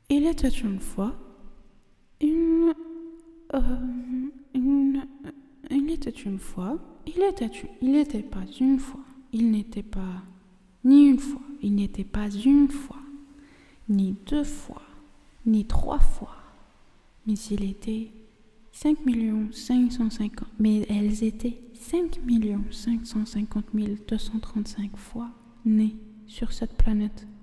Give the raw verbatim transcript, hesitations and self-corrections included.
Il était une fois une... euh, une... Il était une fois... Il était une... Il n'était pas une fois. Il n'était pas... Ni une fois. Il n'était pas une fois. Ni deux fois. Ni trois fois. Mais il était cinq millions cinq cent cinquante... Mais elles étaient cinq millions cinq cent cinquante mille deux cent trente-cinq fois nées sur cette planète.